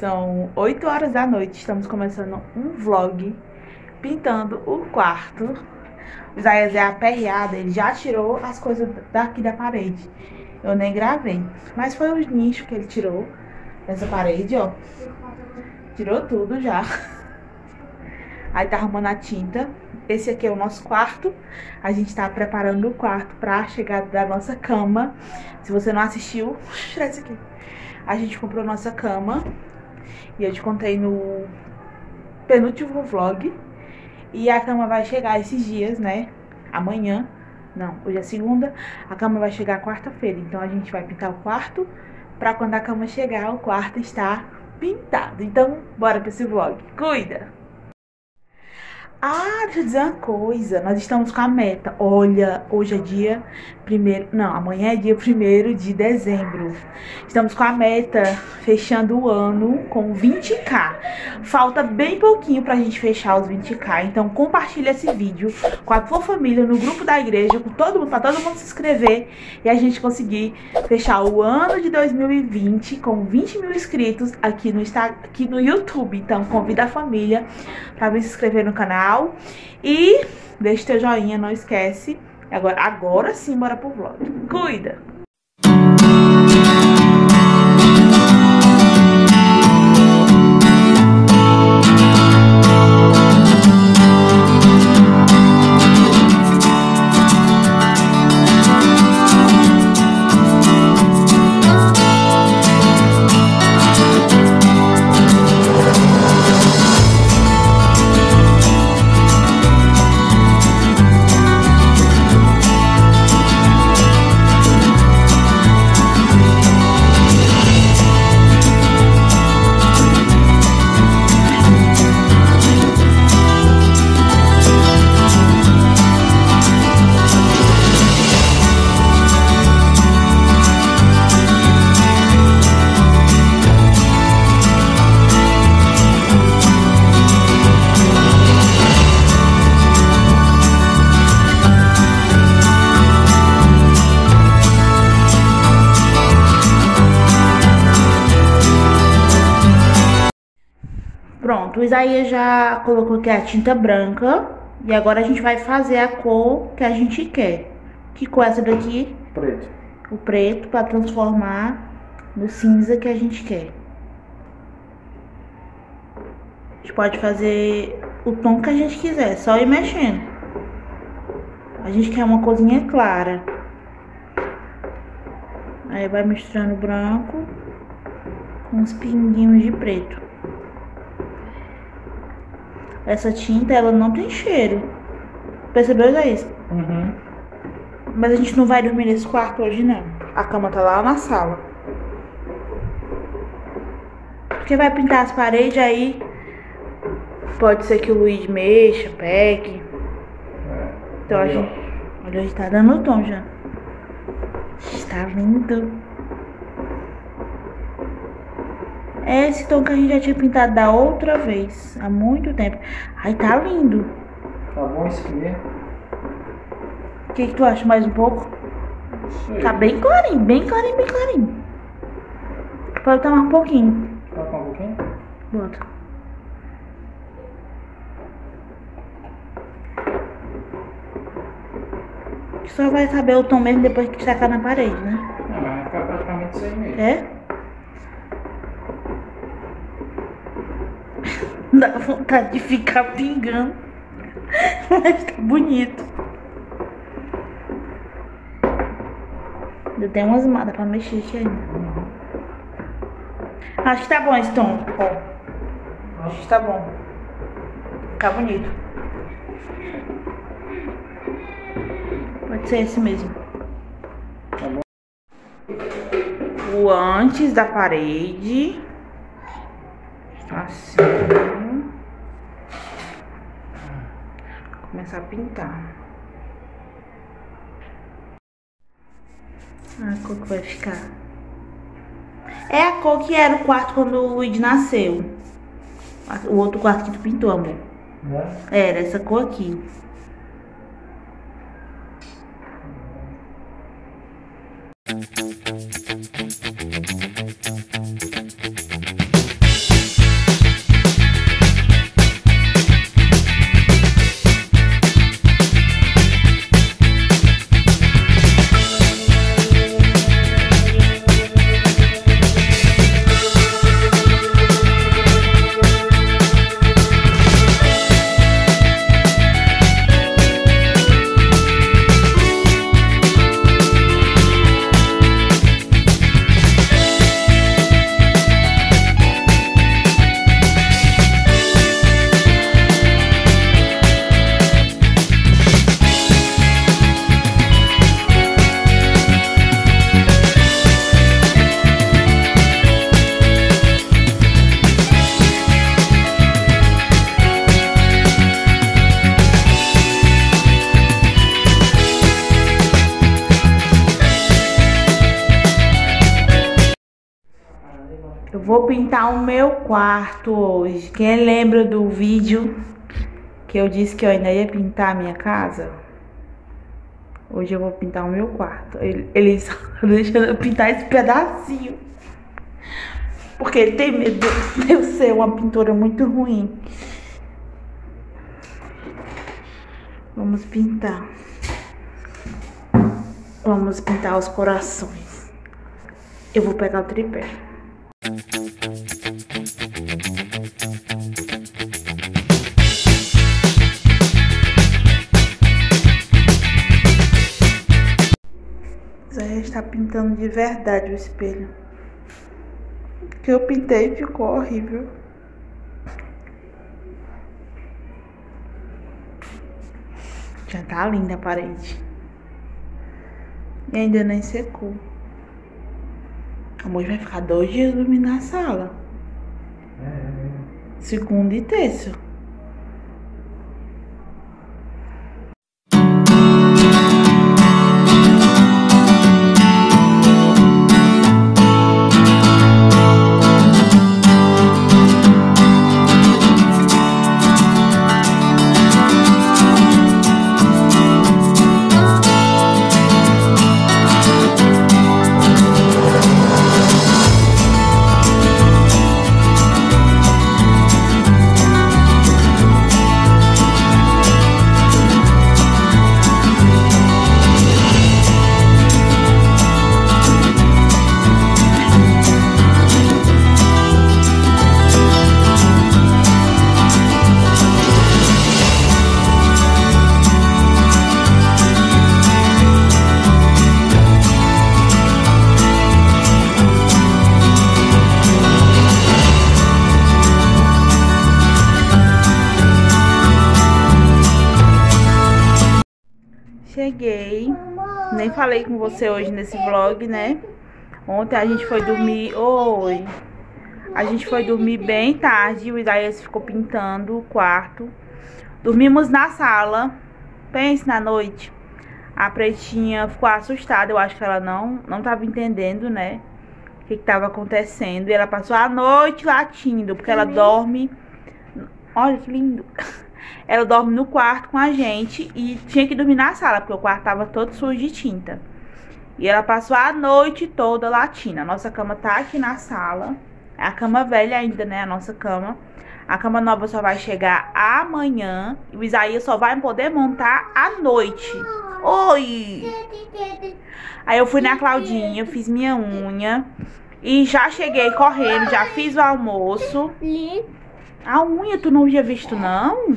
São 8 horas da noite, estamos começando um vlog pintando o quarto. O Isaías é aperreado, ele já tirou as coisas daqui da parede. Eu nem gravei, mas foi os nichos que ele tirou dessa parede, ó. Tirou tudo já. Aí tá arrumando a tinta. Esse aqui é o nosso quarto. A gente tá preparando o quarto pra chegada da nossa cama. Se você não assistiu, tira isso aqui. A gente comprou nossa cama e eu te contei no penúltimo vlog. E a cama vai chegar esses dias, né? Amanhã. Não, hoje é segunda. A cama vai chegar quarta-feira. Então a gente vai pintar o quarto pra quando a cama chegar, o quarto está pintado. Então, bora pra esse vlog. Cuida! Ah, deixa eu dizer uma coisa. Nós estamos com a meta. Olha, hoje é dia 1º... Não, amanhã é dia 1º de dezembro. Estamos com a meta, fechando o ano com 20k. Falta bem pouquinho pra gente fechar os 20k. Então compartilha esse vídeo com a tua família, no grupo da igreja, com todo mundo, pra todo mundo se inscrever. E a gente conseguir fechar o ano de 2020 com 20 mil inscritos aqui no YouTube. Então convida a família pra vir se inscrever no canal. E deixa teu joinha, não esquece. Agora sim, bora pro vlog. Cuida! Pronto, o Isaías já colocou aqui a tinta branca. E agora a gente vai fazer a cor que a gente quer. Que cor é essa daqui? Preto. O preto, para transformar no cinza que a gente quer. A gente pode fazer o tom que a gente quiser, só ir mexendo. A gente quer uma corzinha clara. Aí vai misturando branco com uns pinguinhos de preto. Essa tinta, ela não tem cheiro. Percebeu, Isaías? Uhum. Mas a gente não vai dormir nesse quarto hoje, não. A cama tá lá na sala. Porque vai pintar as paredes, aí pode ser que o Luiz mexa, pegue. Então a gente... Olha, a gente tá dando o tom já. Está lindo. É esse tom que a gente já tinha pintado da outra vez, há muito tempo. Ai, tá lindo. Tá bom esse aqui? O que tu acha? Mais um pouco? Tá bem clarinho, bem clarinho, bem clarinho. Pode botar mais um pouquinho. Pode botar um pouquinho? Bota. Só vai saber o tom mesmo depois que tacar na parede, né? Não, mas vai ficar praticamente isso aí mesmo. É? Dá vontade de ficar pingando. Mas tá bonito. Eu tenho umas madas pra mexer aqui ainda. Acho que tá bom esse tom. Ó. Acho que tá bom. Fica bonito. Pode ser esse mesmo. Tá bom. O antes da parede. Assim. Vou começar a pintar. A cor que vai ficar. É a cor que era o quarto quando o Luiz nasceu. O outro quarto que tu pintou, amor. Era essa cor aqui. Vou pintar o meu quarto hoje. Quem lembra do vídeo que eu disse que eu ainda ia pintar a minha casa? Hoje eu vou pintar o meu quarto. Eles estão deixando eu pintar esse pedacinho. Porque ele tem medo de eu ser uma pintora muito ruim. Vamos pintar. Vamos pintar os corações. Eu vou pegar o tripé. Zé está pintando de verdade o espelho. O que eu pintei ficou horrível. Já tá linda a parede. E ainda nem secou. Amor, vai ficar 2 dias dormindo na sala. Segunda e terça. Cheguei, nem falei com você hoje nesse vlog, né? Ontem a gente foi dormir, a gente foi dormir bem tarde, o Isaías ficou pintando o quarto. Dormimos na sala, pense na noite. A Pretinha ficou assustada, eu acho que ela não tava entendendo, né? O que tava acontecendo. E ela passou a noite latindo, porque ela dorme, olha que lindo. Ela dorme no quarto com a gente e tinha que dormir na sala, porque o quarto tava todo sujo de tinta. E ela passou a noite toda latindo. A nossa cama tá aqui na sala. É a cama velha ainda, né? A nossa cama. A cama nova só vai chegar amanhã. E o Isaías só vai poder montar à noite. Oi! Aí eu fui na Claudinha, fiz minha unha. E já cheguei correndo, já fiz o almoço. A unha tu não tinha visto, não?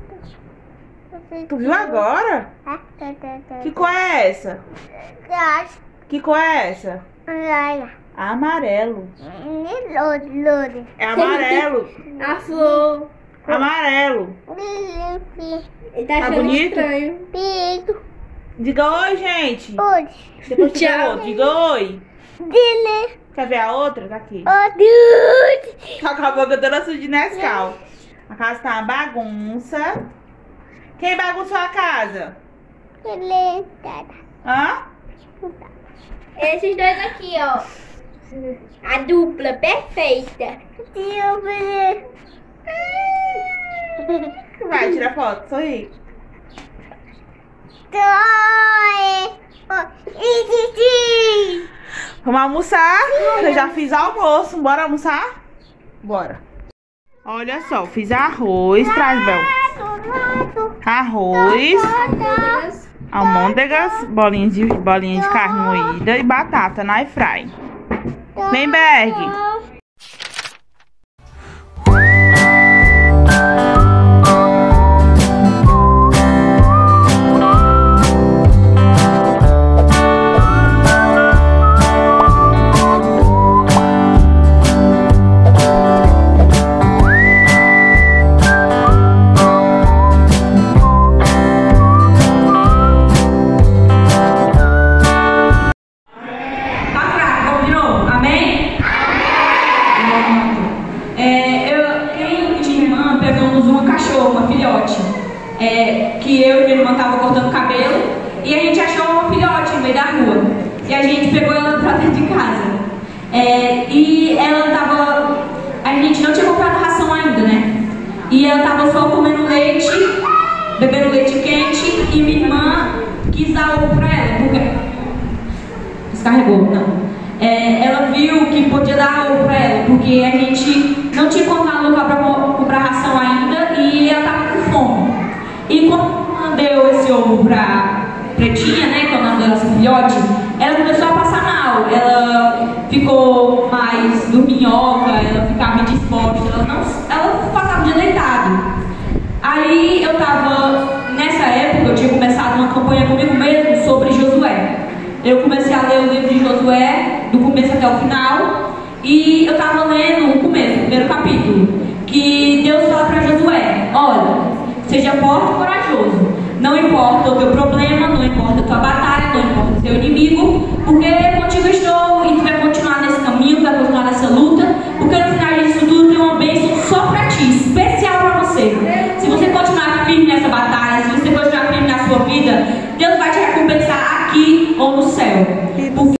Tu viu agora? Que cor é essa? Que cor é essa? Amarelo. É amarelo. A flor. Amarelo. Ele tá achando bonito? estranho. Diga oi, gente. Oi. Depois tu vê Tchau. outro. Diga oi. Quer ver a outra? Tá aqui. Tá com a boca toda suja de Nescau. A casa tá uma bagunça. Quem bagunçou a casa? Hã? Esses dois aqui, ó. A dupla perfeita. Vai, tira foto, sorri. Vamos almoçar? Eu já fiz almoço. Bora almoçar? Bora. Olha só, fiz arroz, traz, Bel. Arroz, almôndegas, bolinhas de carne moída e batata na air fry. Vem, Berg. Que eu e minha irmã tava cortando cabelo e a gente achou uma filhote no meio da rua. E a gente pegou ela pra dentro de casa. E ela tava e eu tava só comendo leite, bebendo leite quente, e minha irmã quis dar ovo pra ela, porque descarregou, não. Ela viu que podia dar ovo pra ela, porque a gente não tinha encontrado lugar pra comprar ração ainda e ela tava com fome. E quando deu esse ovo pra Pretinha, né, que é o nome da nossa filhote, ela começou a passar mal. Ela ficou mais dorminhoca, ela ficava indisposta, ela passava o dia deitada. Aí eu tava, nessa época, eu tinha começado uma campanha comigo mesmo sobre Josué. Eu comecei a ler o livro de Josué, do começo até o final, e eu estava lendo o começo, o primeiro capítulo, que Deus fala para Josué: olha, seja forte e corajoso, não importa o teu problema, não importa a tua batalha, não importa o teu inimigo, porque contigo estou, e tu vai continuar nesse caminho, tu vai continuar nessa luta, porque no final disso tudo tem uma bênção só para ti, especial para você. Se você continuar firme nessa batalha, se você continuar firme na sua vida, Deus vai te recompensar aqui ou no céu. Porque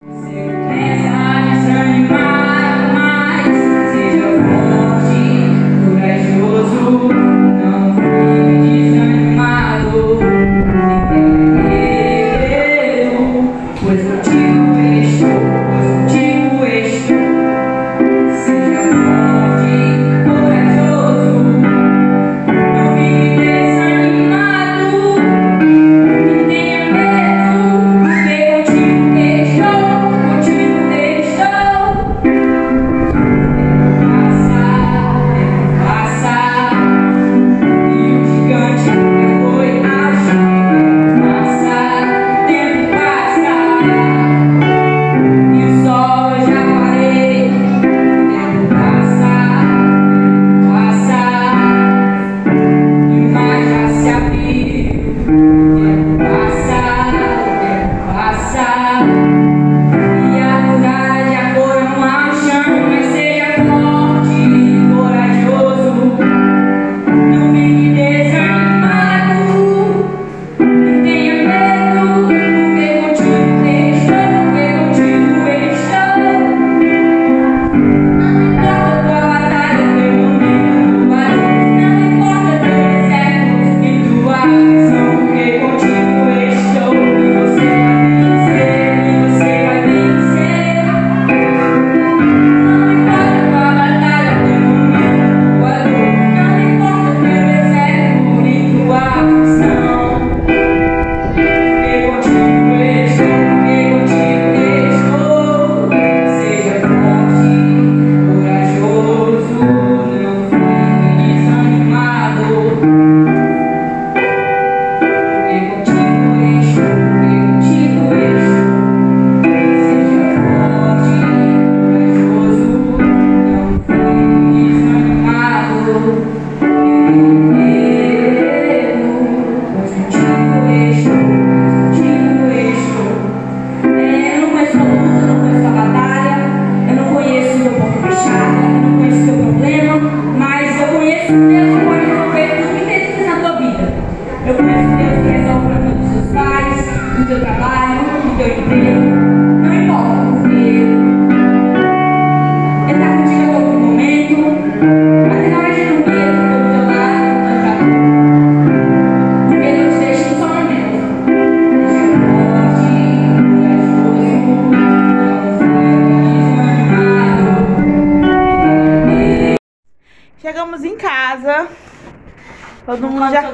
chegamos em casa, todo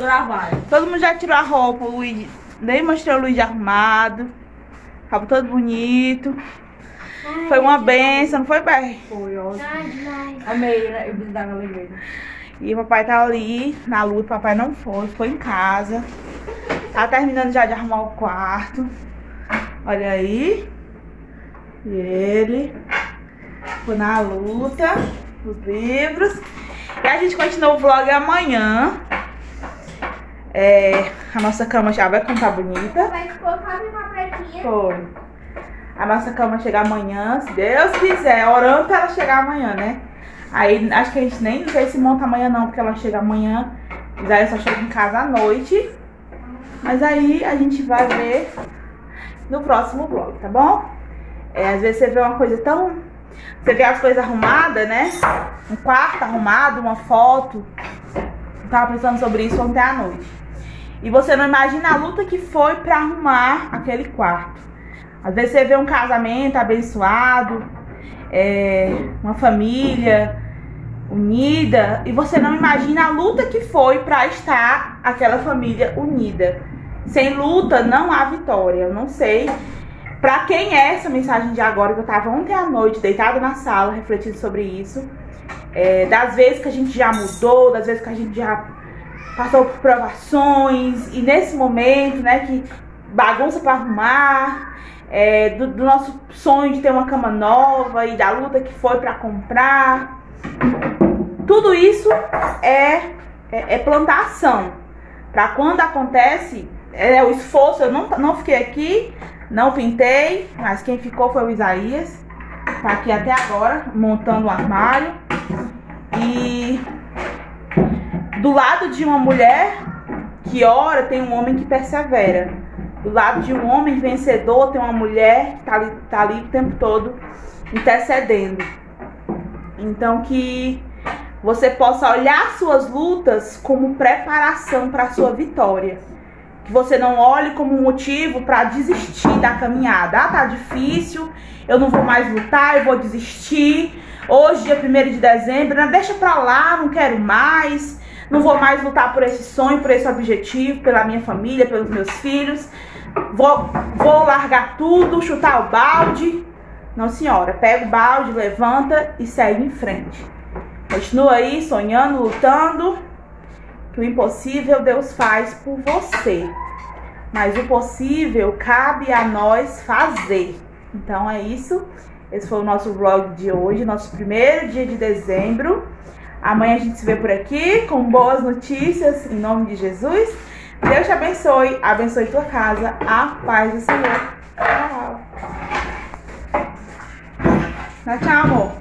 mundo já tirou a roupa, o Luiz, nem mostrei o Luiz arrumado, tava todo bonito. Foi uma benção, não foi, pai? Foi, ótimo. Amei, né? Eu vim dar uma alegria. E o papai tá ali na luta, o papai não foi, ficou em casa. Tá terminando já de arrumar o quarto. Olha aí. E ele foi na luta, os livros. E a gente continua o vlog amanhã. A nossa cama já vai ficar bonita. Vai colocar uma pretinha. Foi. A nossa cama chega amanhã, se Deus quiser, orando pra ela chegar amanhã, né? Aí acho que a gente nem sei se monta amanhã não, porque ela chega amanhã. Daí só chega em casa à noite. Mas aí a gente vai ver no próximo vlog, tá bom? Às vezes você vê uma coisa tão... Você vê as coisas arrumadas, né? Um quarto arrumado, uma foto. tava pensando sobre isso ontem à noite. E você não imagina a luta que foi pra arrumar aquele quarto. Às vezes você vê um casamento abençoado, uma família unida, e você não imagina a luta que foi pra estar aquela família unida. Sem luta não há vitória. Eu não sei pra quem é essa mensagem de agora, que eu tava ontem à noite deitada na sala refletindo sobre isso. Das vezes que a gente já mudou, das vezes que a gente já passou por provações, e nesse momento, né, que bagunça pra arrumar, do nosso sonho de ter uma cama nova e da luta que foi pra comprar. Tudo isso é plantação. Pra quando acontece, o esforço. Eu não fiquei aqui, não pintei, mas quem ficou foi o Isaías. Tá aqui até agora, montando o armário. E do lado de uma mulher que ora, tem um homem que persevera. Do lado de um homem vencedor, tem uma mulher que tá ali o tempo todo intercedendo. Então que você possa olhar suas lutas como preparação para a sua vitória. Que você não olhe como um motivo para desistir da caminhada. Ah, tá difícil, eu não vou mais lutar, eu vou desistir. Hoje, dia 1º de dezembro, deixa pra lá, não quero mais. Não vou mais lutar por esse sonho, por esse objetivo, pela minha família, pelos meus filhos. Vou largar tudo, chutar o balde. Não, senhora, pega o balde, levanta e segue em frente. Continua aí sonhando, lutando, que o impossível Deus faz por você. Mas o possível cabe a nós fazer. Então é isso. Esse foi o nosso vlog de hoje, nosso 1º dia de dezembro. Amanhã a gente se vê por aqui com boas notícias, em nome de Jesus. Deus te abençoe, abençoe tua casa, a paz do Senhor. Tchau. Tchau, amor.